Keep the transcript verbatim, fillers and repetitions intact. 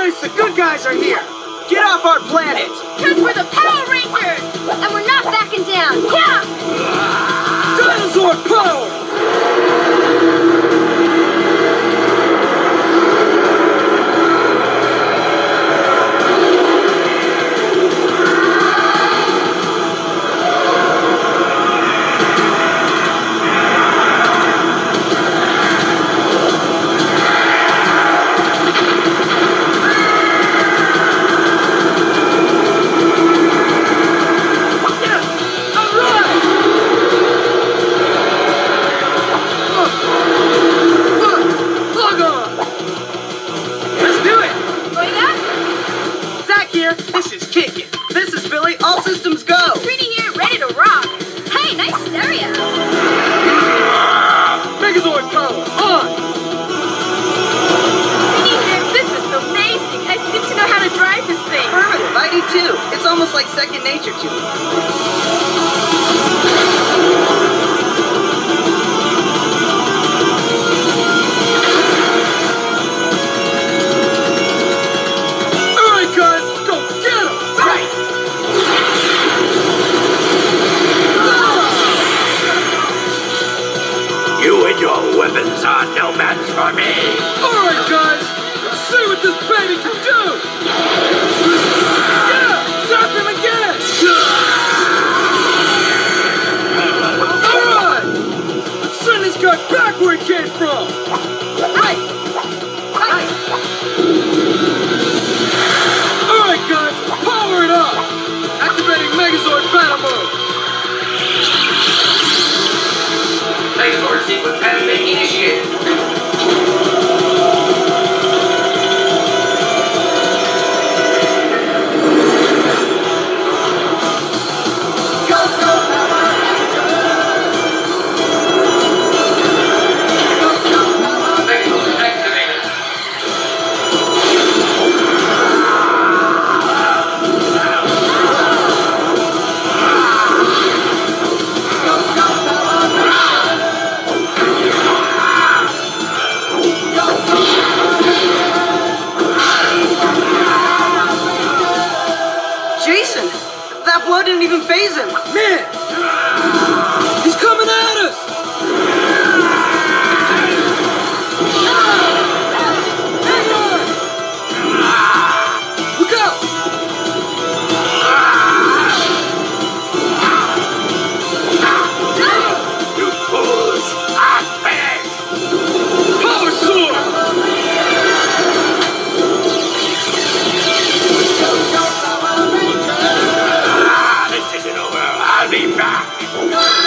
Guys, the good guys are here. Get off our planet. Because we're the Power Rangers. And we're not backing down. Yeah! Dinosaur power! This is Kickin'. This is Billy. All systems go. Trini here, ready to rock. Hey, nice stereo. Megazord power, on! Trini here, this is amazing. I seem to know how to drive this thing. Affirmative, I do too. It's almost like second nature to me. Your weapons are no match for me! Alright, guys! Let's see what this baby can do! Yeah! Zap him again! Alright! Let's send this guy back where he came from! Right! Right! Alright, guys! Power it up! Activating Megazord battle mode! Megazord sequence has been initiated. Jason, that blow didn't even phase him. Man! He's coming at us! Hang on! Look out! You fools are finished! Power sword! Ah, this isn't over. I'll be back.